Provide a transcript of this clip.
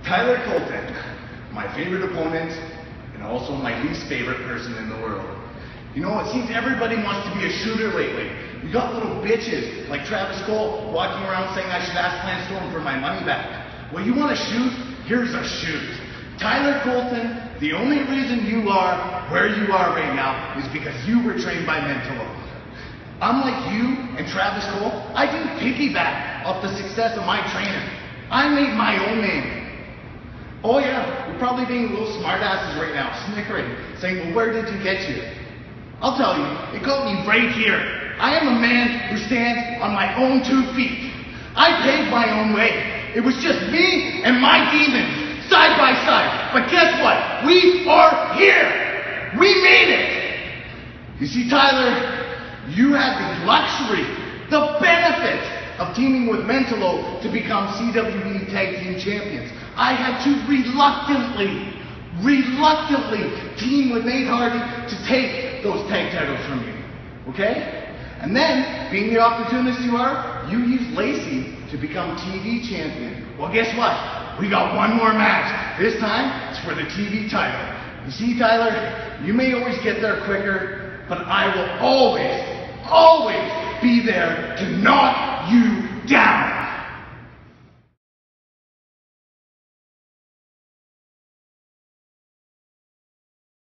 Tyler Colton, my favorite opponent, and also my least favorite person in the world. You know, it seems everybody wants to be a shooter lately. You got little bitches like Travis Cole walking around saying I should ask Lance Storm for my money back. Well, you want to shoot? Here's a shoot. Tyler Colton, the only reason you are where you are right now is because you were trained by Mentolo. Unlike you and Travis Cole, I didn't piggyback off the success of my trainer. I made my own name. Oh yeah, you're probably being little smartasses right now, snickering, saying, well, where did you get you? I'll tell you, it got me right here. I am a man who stands on my own 2 feet. I paved my own way. It was just me and my demons, side by side. But guess what? We are here. We made it. You see, Tyler, you had the luxury, the benefit of teaming with Mentolo to become CWE Tag Team Champions. I had to reluctantly team with Nate Hardy to take those tag titles from you. Okay? And then, being the opportunist you are, you used Lacey to become TV champion. Well, guess what? We got one more match. This time, it's for the TV title. You see, Tyler, you may always get there quicker, but I will always be there to knock you down.